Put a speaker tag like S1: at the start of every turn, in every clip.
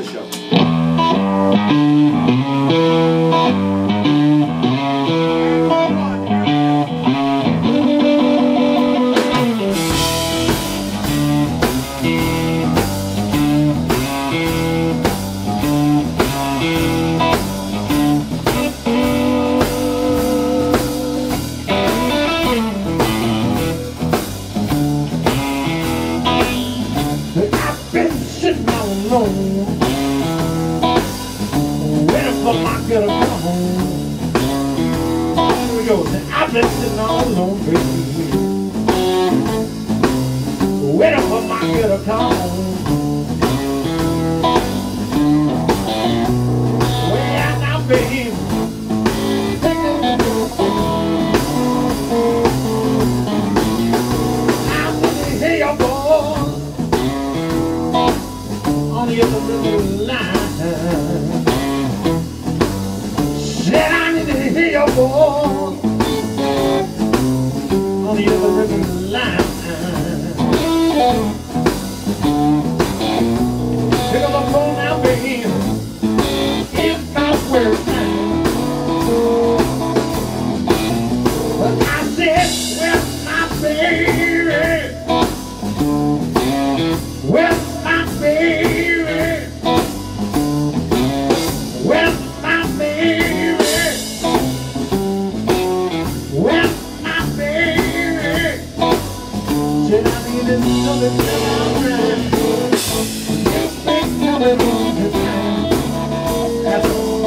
S1: show.
S2: I've been sitting all alone, baby, waiting for my girl to come home. Well, now, baby, I'm gonna hear your voice on the other river line. Said I need to hear your voice on the other river line. Pick up the phone now, baby. It's not where it's at. But I said, where's my baby? Where's my baby? Where's my baby? Where's my baby? Said I need another time. Just make another time. That's all.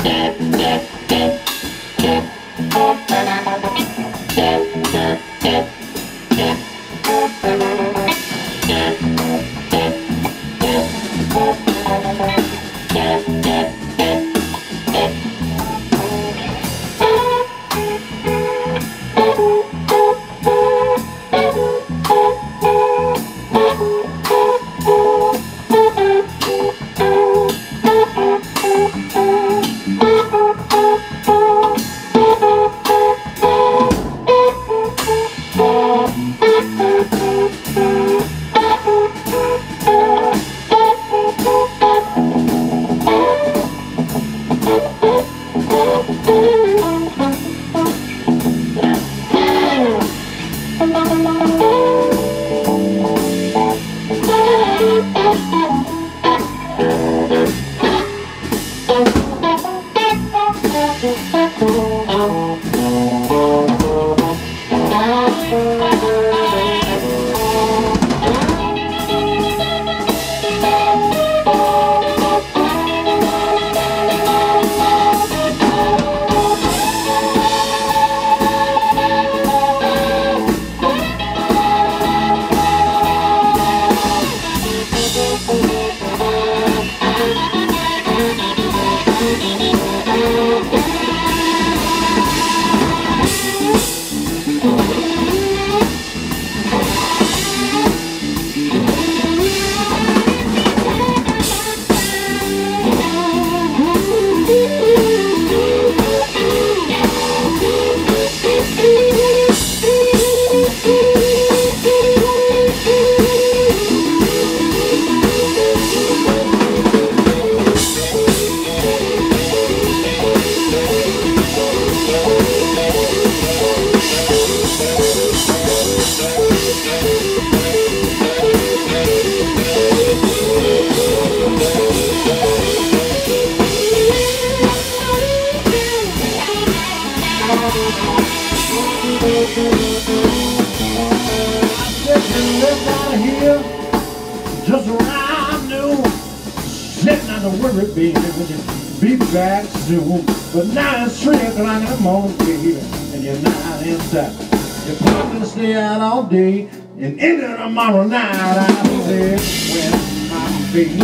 S2: Just around noon, sitting on the worry, baby, when you be back soon. But now it's 3 o'clock in the morning, baby, and you're not inside. You're planning to stay out all day, and into tomorrow night, I said, where's my baby?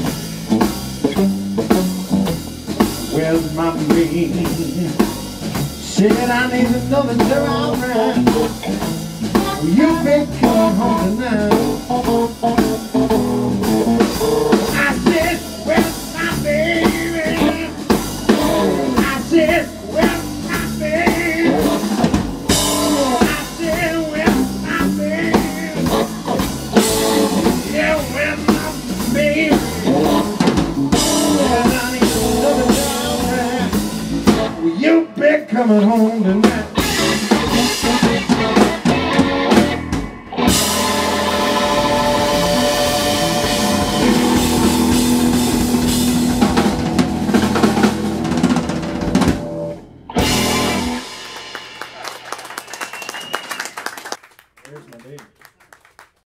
S2: Where's my baby? Said I need to know that you're alright. You been coming home tonight. I said, where's my baby? I said, where's my baby? I said, where's my baby? Yeah, where's my baby? Said I need to know that you're alright. You been coming home tonight.